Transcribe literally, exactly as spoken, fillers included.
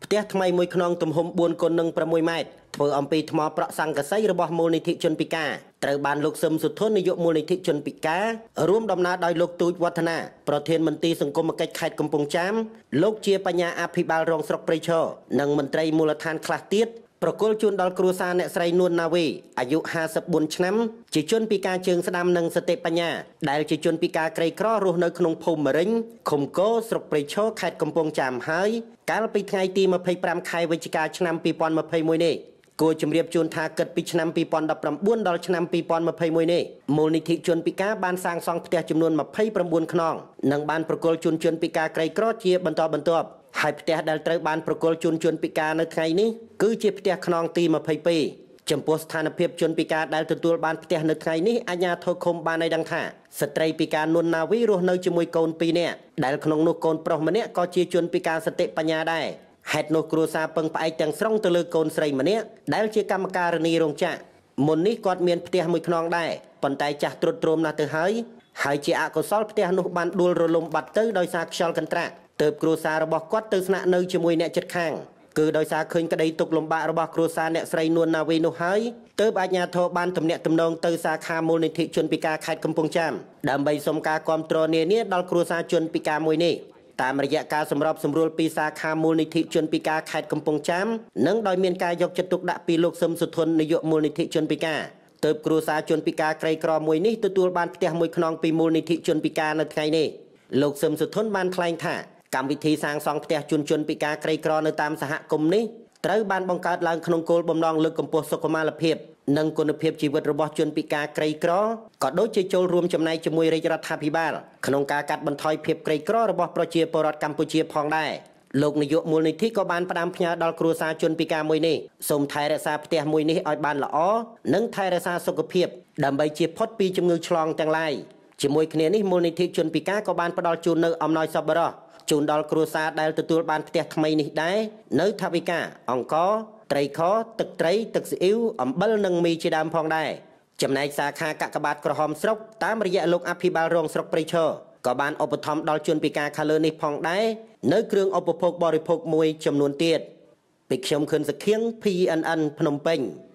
ផ្ទះថ្មីមួយខ្នងទំហំបួនគុណនឹងប្រាំមួយម៉ែត្រធ្វើអំពីថ្មប្រក់សង្កសីរបស់មូលនិធិជនពិការត្រូវបានលោកសឹមសុធននាយកមូលនិធិជនពិការរួមដំណើរដោយលោកទូចវឌ្ឍនាប្រធានមន្ទីរសង្គមគិច្ចខេត្តកំពង់ចាមលោកជាបញ្ញាអភិបាលរងស្រុកព្រៃឈរនិងមន្ត្រីមូលដ្ឋានខ្លះទៀតប្រគល់ជូនដល់គ្រួសារអ្នកស្រីនួនណាវីអាយុห้าสิบบ四ឆ្នាំជាជនពិការជើងស្ដាំនិងសតិបញ្ញាដែលជាជនពិការក្រីក្ររស់នៅក្នុងភូមិមរិញឃុំកោស្រុកព្រៃឈរខេត្តកំពង់ចាមហើយកាលពីថ្ងៃទីยี่สิบห้าខែវិច្ឆិកាឆ្នាំยี่สิบยี่สิบเอ็ดនេះគួរជម្រាបជូនថាគិតពីឆ្នាំยี่สิบสิบเก้าដល់ឆ្នាំยี่สิบยี่สิบเอ็ดនេះមូលនិធិជនពិការបានសាងសង់ផ្ទះចំនួនยี่สิบเก้าខ្នងនិងបានប្រគល់ជូនជនពិការក្រីក្រជាបន្តបន្ទាប់ហើយផ្ទះដែលត្រូវបានប្រគល់ជូនជនពិការនៅថ្ងៃនេះគឺជាផ្ទះខ្នងទីยี่สิบสองចំពោះស្ថានភាពជនពិការដែលទទួលបានផ្ទះនៅថ្ងៃនេះអាជ្ញាធរឃុំបានឲ្យដឹងថាស្ត្រីពិការនួនណាវីរស់នៅជាមួយកូនពីរនាក់ដែលក្នុងនោះកូនប្រុសម្នាក់ក៏ជាជនពិការសតិបញ្ញាដែរហេតុនោះគ្រួសារពឹងផ្អែកទាំងស្រុងទៅលើកូនស្រីម្នាក់ដែលជាកម្មការិនីរោងចក្រមុននេះគាត់មានផ្ទះមួយខ្នងដែរប៉ុន្តែចាស់ទ្រុឌទ្រោមណាស់ទៅហើយហើយជាអកុសលផ្ទះនោះបានដួលរលំបាត់ទៅដោយសារខ្យល់កន្ត្រាក់ទើបគ្រួសាររបស់គាត់ទៅស្នាក់នៅជាមួយអ្នកជិតខាងគឺដោយសារឃើញក្តីទុក្ខលំបាករបស់គ្រួសារអ្នកស្រីនួនណាវីនោះហើយទើបអាជ្ញាធរបានទំនាក់ទំនងទៅសាខាមូលនិធិជនពិការខេត្តកំពង់ចាមដើម្បីសុំការគាំទ្រនានាដល់គ្រួសារជនពិការមួយនេះតាមរយៈការសម្របសម្រួលពីសាខាមូលនិធិជនពិការខេត្តកំពង់ចាមនិងដោយមានការយកចិត្តទុកដាក់ពីលោកសឹមសុធននាយកមូលនិធិជនពិការទើបគ្រួសារជនពិការក្រីក្រមួយនេះទទួលបានផ្ទះមួយខ្នងពីមូលនិធិជនពិការនៅថ្ងៃនេះលោកសឹមសុធនបានថ្លែងថាកម្មវិធីសាងសង់ផ្ទះជូនជនពិការក្រីក្រនៅតាមសហគមន៍នេះត្រូវបានបង្កើតឡើងក្នុងគោលបំណងលើកកម្ពស់សុខុមាលភាពនិងគុណភាពជីវិតរបស់ជនពិការក្រីក្រក៏ដូចជាចូលរួមចំណែកជាមួយរាជរដ្ឋាភិបាលក្នុងការកាត់បន្ថយភាពក្រីក្ររបស់ប្រជាពលរដ្ឋកម្ពុជាផងដែរលោកនាយកមូលនិធិក៏បានផ្ដាំផ្ញើដល់គ្រួសារជនពិការមួយនេះសូមថែរក្សាផ្ទះមួយនេះឲ្យបានល្អនិងថែរក្សាសុខភាពដើម្បីជៀសផុតពីជំងឺឆ្លងទាំងឡាយជាមួយគ្នានេះមូលនិធិជនពិការក៏បានផ្ដល់ជូននៅអំណោយសប្បុរសជូនដល់គ្រួសារដែលទទួលបានផ្ទះថ្មីនេះដែរនៅថវិកាអង្ករត្រីខទឹកត្រីទឹកស៊ីអ៊ីវអំបិលនិងមីជាដើមផងដែរចំណែកសាខាកាកបាទក្រហមស្រុកតាមរយៈលោកអភិបាលរងស្រុកព្រៃឈរក៏បានឧបត្ថម្ភដល់ជនពិការខាងលើនេះផងដែរនៅគ្រឿងឧបភោគបរិភោគមួយចំនួនទៀតពីខ្ញុំខឿនសខៀង P N N ភ្នំពេញ